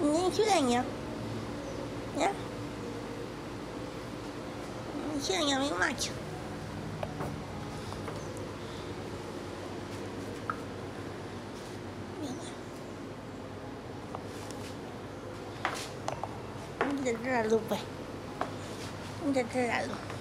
你炫耀，呀，你炫耀没嘛去？你在这儿录呗，你在这儿录。